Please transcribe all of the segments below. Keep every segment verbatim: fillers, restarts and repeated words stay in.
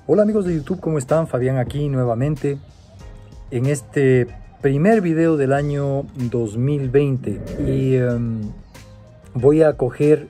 Hola amigos de YouTube, ¿cómo están? Fabián aquí nuevamente en este primer video del año dos mil veinte y um, voy a coger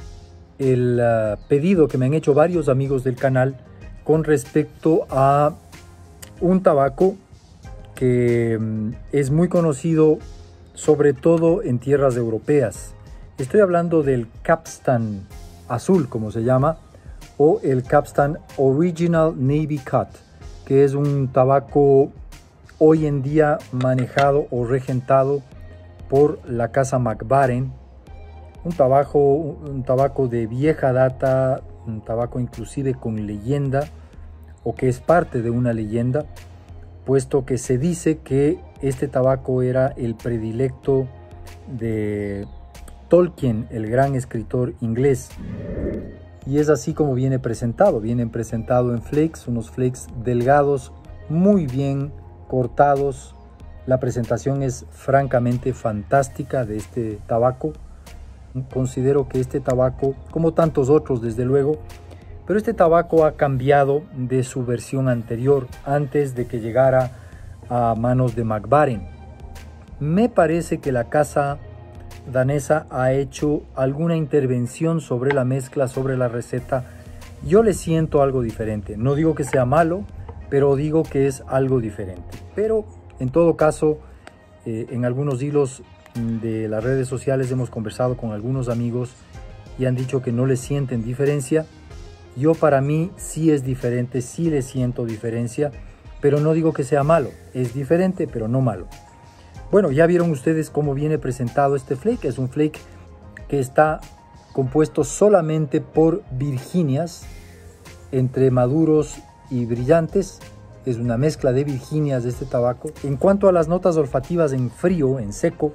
el uh, pedido que me han hecho varios amigos del canal con respecto a un tabaco que um, es muy conocido sobre todo en tierras europeas. Estoy hablando del Capstan azul, como se llama, o el Capstan Original Navy Cut, que es un tabaco hoy en día manejado o regentado por la casa Mac Baren, un tabaco, un tabaco de vieja data, un tabaco inclusive con leyenda, o que es parte de una leyenda, puesto que se dice que este tabaco era el predilecto de Tolkien, el gran escritor inglés. Y es así como viene presentado. Viene presentado en flakes, unos flakes delgados, muy bien cortados. La presentación es francamente fantástica de este tabaco. Considero que este tabaco, como tantos otros desde luego, pero este tabaco ha cambiado de su versión anterior, antes de que llegara a manos de Mac Baren. Me parece que la casa danesa ha hecho alguna intervención sobre la mezcla, sobre la receta. Yo le siento algo diferente. No digo que sea malo, pero digo que es algo diferente. Pero en todo caso, eh, en algunos hilos de las redes sociales hemos conversado con algunos amigos y han dicho que no le sienten diferencia. Yo, para mí, sí es diferente, sí le siento diferencia, pero no digo que sea malo. Es diferente, pero no malo. Bueno, ya vieron ustedes cómo viene presentado este flake. Es un flake que está compuesto solamente por Virginias, entre maduros y brillantes. Es una mezcla de Virginias de este tabaco. En cuanto a las notas olfativas en frío, en seco,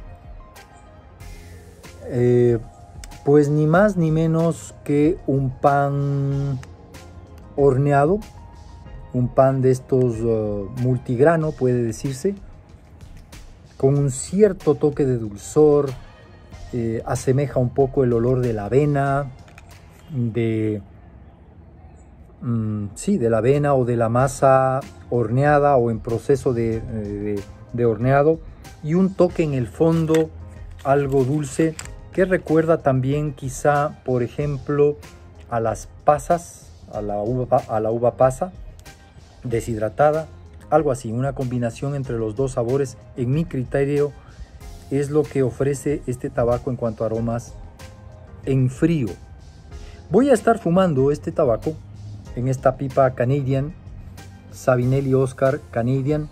eh, pues ni más ni menos que un pan horneado, un pan de estos uh, multigrano, puede decirse, con un cierto toque de dulzor. Eh, asemeja un poco el olor de la avena, de, mm, sí, de la avena o de la masa horneada o en proceso de, de, de horneado, y un toque en el fondo algo dulce que recuerda también quizá, por ejemplo, a las pasas, a la uva, a la uva pasa deshidratada. Algo así, una combinación entre los dos sabores, en mi criterio, es lo que ofrece este tabaco en cuanto a aromas en frío. Voy a estar fumando este tabaco en esta pipa Canadian, Savinelli Oscar Canadian.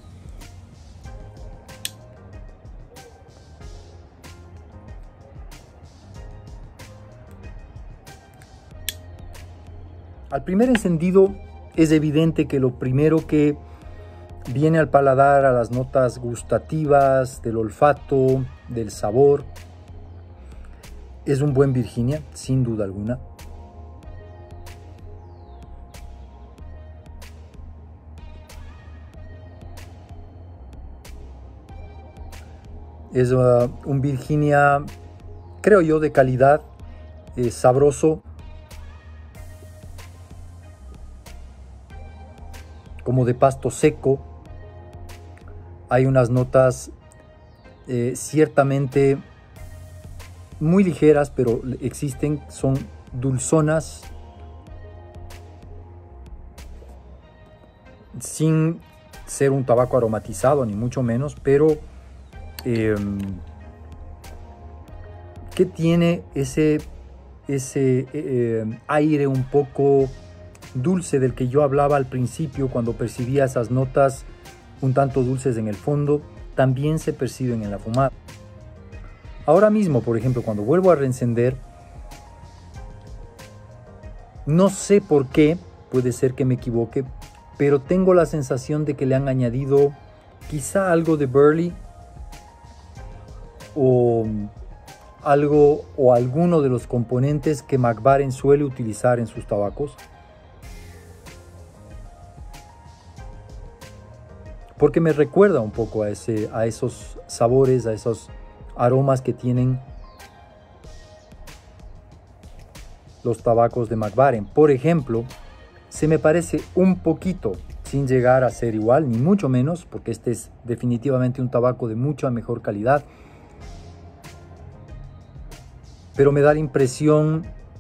Al primer encendido es evidente que lo primero que viene al paladar, a las notas gustativas, del olfato, del sabor, es un buen Virginia, sin duda alguna. Es uh, un Virginia, creo yo, de calidad, eh, sabroso, como de pasto seco. Hay unas notas eh, ciertamente muy ligeras, pero existen, son dulzonas, sin ser un tabaco aromatizado, ni mucho menos, pero eh, que tiene ese, ese eh, aire un poco dulce del que yo hablaba al principio, cuando percibía esas notas un tanto dulces en el fondo, también se perciben en la fumada. Ahora mismo, por ejemplo, cuando vuelvo a reencender, no sé por qué, puede ser que me equivoque, pero tengo la sensación de que le han añadido quizá algo de burley o algo o alguno de los componentes que Mac Baren suele utilizar en sus tabacos. Porque me recuerda un poco a, ese, a esos sabores, a esos aromas que tienen los tabacos de Mac Baren. Por ejemplo, se me parece un poquito, sin llegar a ser igual, ni mucho menos, porque este es definitivamente un tabaco de mucha mejor calidad. Pero me da la impresión,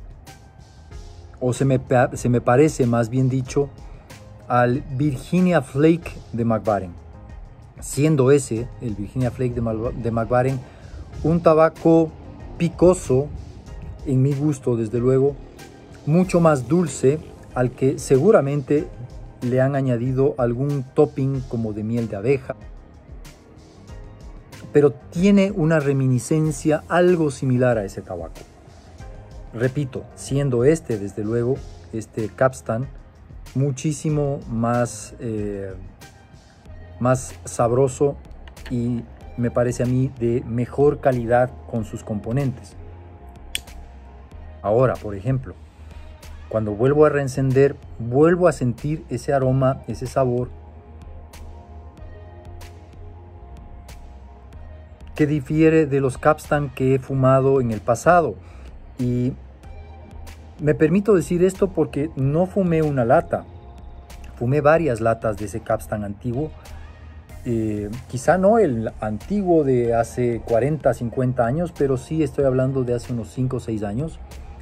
o se me, se me parece más bien dicho, al Virginia Flake de Mac Baren. Siendo ese, el Virginia Flake de, de Mac Baren, un tabaco picoso, en mi gusto desde luego, mucho más dulce, al que seguramente le han añadido algún topping como de miel de abeja. Pero tiene una reminiscencia algo similar a ese tabaco. Repito, siendo este desde luego, este Capstan, muchísimo más, eh, más sabroso y me parece a mí de mejor calidad con sus componentes. Ahora, por ejemplo, cuando vuelvo a reencender, vuelvo a sentir ese aroma, ese sabor que difiere de los Capstan que he fumado en el pasado. Y me permito decir esto porque no fumé una lata, fumé varias latas de ese Capstan antiguo. Eh, quizá no el antiguo de hace cuarenta, cincuenta años, pero sí estoy hablando de hace unos cinco o seis años.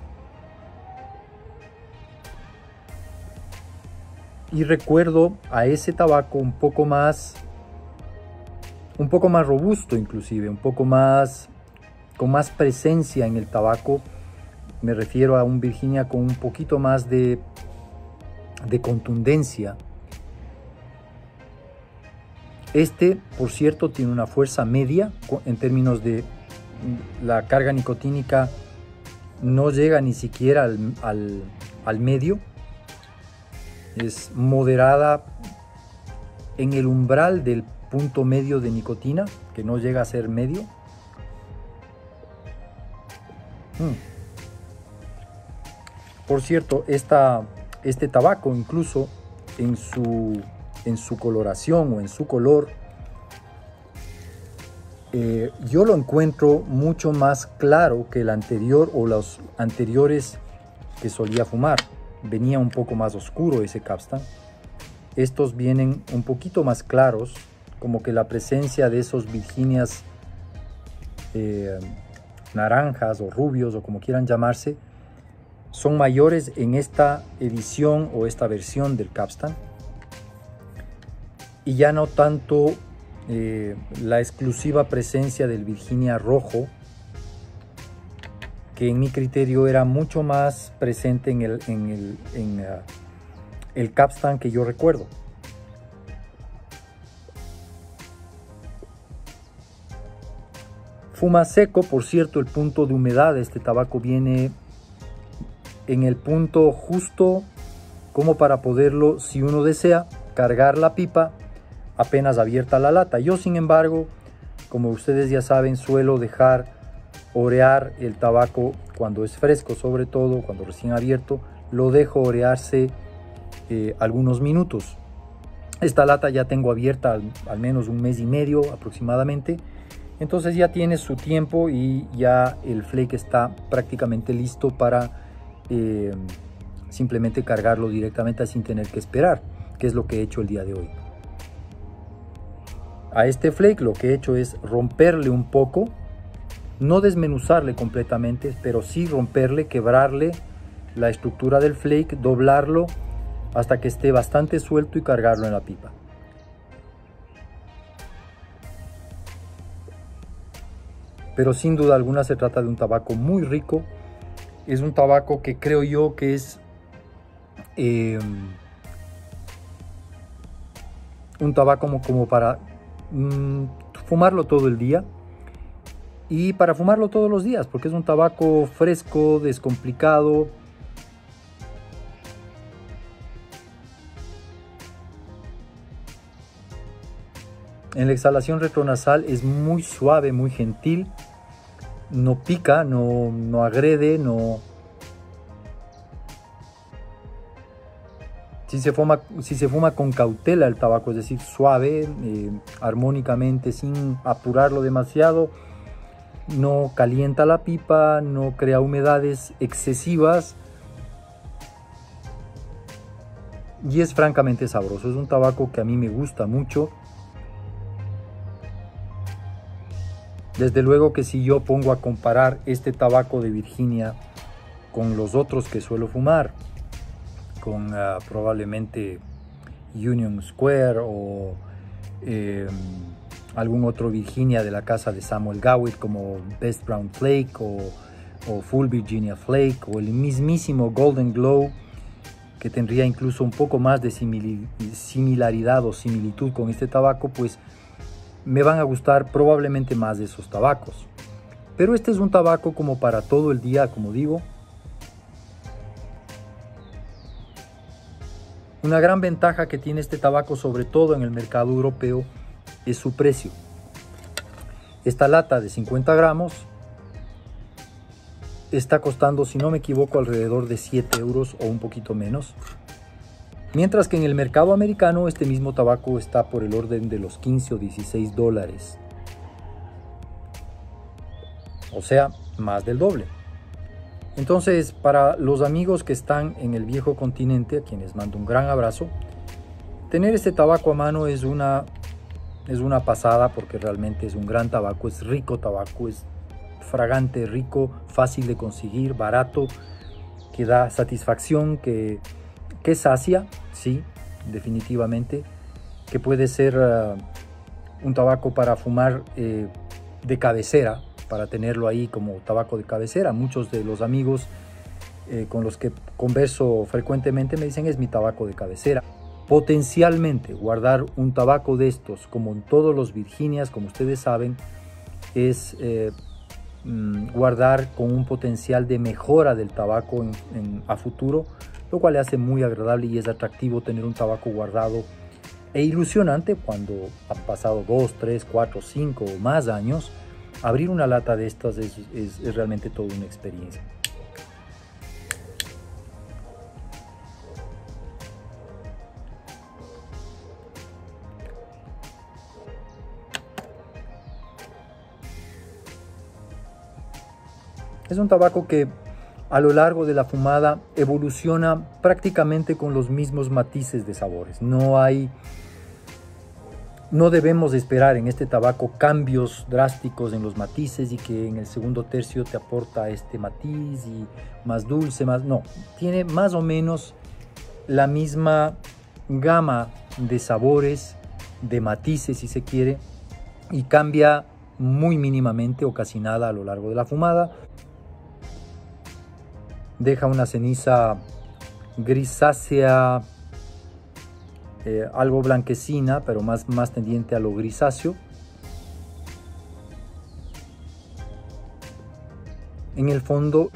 Y recuerdo a ese tabaco un poco más, un poco más robusto inclusive, un poco más, con más presencia en el tabaco. Me refiero a un Virginia con un poquito más de, de contundencia. Este, por cierto, tiene una fuerza media en términos de la carga nicotínica, no llega ni siquiera al, al, al medio. Es moderada en el umbral del punto medio de nicotina, que no llega a ser medio. Mm. Por cierto, esta, este tabaco incluso en su, en su coloración o en su color, eh, yo lo encuentro mucho más claro que el anterior o los anteriores que solía fumar. Venía un poco más oscuro ese Capstan. Estos vienen un poquito más claros, como que la presencia de esos Virginias eh, naranjas o rubios o como quieran llamarse, son mayores en esta edición o esta versión del Capstan. Y ya no tanto eh, la exclusiva presencia del Virginia rojo, que en mi criterio era mucho más presente en el, en el, en, uh, el Capstan que yo recuerdo. Fuma seco, por cierto, el punto de humedad de este tabaco viene en el punto justo como para poderlo, si uno desea, cargar la pipa apenas abierta la lata. Yo, sin embargo, como ustedes ya saben, suelo dejar orear el tabaco cuando es fresco, sobre todo cuando recién abierto, lo dejo orearse eh, algunos minutos. Esta lata ya tengo abierta al, al menos un mes y medio aproximadamente, entonces ya tiene su tiempo y ya el flake está prácticamente listo para eh, simplemente cargarlo directamente sin tener que esperar, que es lo que he hecho el día de hoy. A este flake lo que he hecho es romperle un poco, no desmenuzarle completamente, pero sí romperle, quebrarle la estructura del flake, doblarlo hasta que esté bastante suelto y cargarlo en la pipa. Pero sin duda alguna se trata de un tabaco muy rico. Es un tabaco que creo yo que es eh, un tabaco como, como para mm, fumarlo todo el día. Y para fumarlo todos los días, porque es un tabaco fresco, descomplicado. En la exhalación retronasal es muy suave, muy gentil. No pica, no, no agrede, no... Si se, fuma, si se fuma con cautela el tabaco, es decir, suave, eh, armónicamente, sin apurarlo demasiado, no calienta la pipa, no crea humedades excesivas. y es francamente sabroso. Es un tabaco que a mí me gusta mucho. Desde luego que si yo pongo a comparar este tabaco de Virginia con los otros que suelo fumar, con uh, probablemente Union Square o eh, algún otro Virginia de la casa de Samuel Gawitt, como Best Brown Flake o, o Full Virginia Flake, o el mismísimo Golden Glow, que tendría incluso un poco más de similaridad o similitud con este tabaco, pues me van a gustar probablemente más de esos tabacos. Pero este es un tabaco como para todo el día, como digo. Una gran ventaja que tiene este tabaco, sobre todo en el mercado europeo, es su precio. Esta lata de cincuenta gramos está costando, si no me equivoco, alrededor de siete euros o un poquito menos. Mientras que en el mercado americano este mismo tabaco está por el orden de los quince o dieciséis dólares. O sea, más del doble. Entonces, para los amigos que están en el viejo continente, a quienes mando un gran abrazo, tener este tabaco a mano es una, es una pasada, porque realmente es un gran tabaco, es rico tabaco, es fragante, rico, fácil de conseguir, barato, que da satisfacción, que, que sacia, sí, definitivamente, que puede ser uh, un tabaco para fumar eh, de cabecera, para tenerlo ahí como tabaco de cabecera. Muchos de los amigos eh, con los que converso frecuentemente me dicen: es mi tabaco de cabecera. Potencialmente guardar un tabaco de estos, como en todos los Virginias, como ustedes saben, es eh, guardar con un potencial de mejora del tabaco en, en, a futuro, lo cual le hace muy agradable y es atractivo tener un tabaco guardado e ilusionante cuando han pasado dos, tres, cuatro, cinco o más años. Abrir una lata de estas es, es, es realmente toda una experiencia. Es un tabaco que a lo largo de la fumada evoluciona prácticamente con los mismos matices de sabores. No hay... No debemos esperar en este tabaco cambios drásticos en los matices y que en el segundo tercio te aporta este matiz y más dulce, más... No, tiene más o menos la misma gama de sabores, de matices si se quiere, y cambia muy mínimamente o casi nada a lo largo de la fumada. Deja una ceniza grisácea, Eh, algo blanquecina, pero más, más tendiente a lo grisáceo. En el fondo,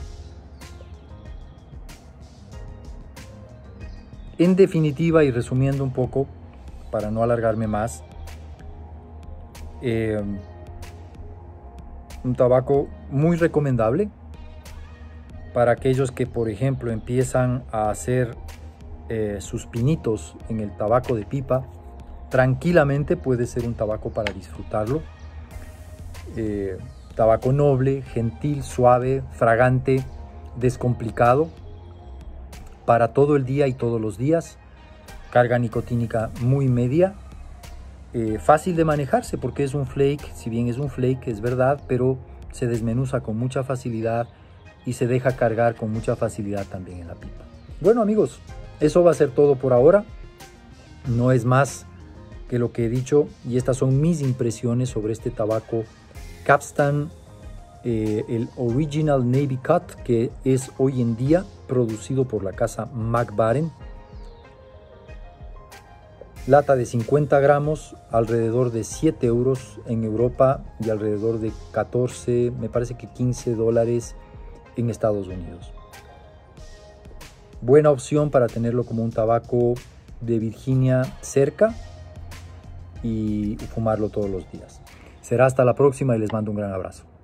en definitiva y resumiendo un poco, para no alargarme más, eh, un tabaco muy recomendable para aquellos que, por ejemplo, empiezan a hacer Eh, sus pinitos en el tabaco de pipa. Tranquilamente puede ser un tabaco para disfrutarlo. Eh, tabaco noble, gentil, suave, fragante, descomplicado, para todo el día y todos los días. Carga nicotínica muy media, eh, fácil de manejarse porque es un flake. Si bien es un flake, es verdad, pero se desmenuza con mucha facilidad y se deja cargar con mucha facilidad también en la pipa. Bueno, amigos, eso va a ser todo por ahora. No es más que lo que he dicho, y estas son mis impresiones sobre este tabaco Capstan, eh, el Original Navy Cut, que es hoy en día producido por la casa Mac Baren. Lata de cincuenta gramos, alrededor de siete euros en Europa y alrededor de catorce, me parece que quince dólares en Estados Unidos. Buena opción para tenerlo como un tabaco de Virginia cerca y fumarlo todos los días. Será hasta la próxima y les mando un gran abrazo.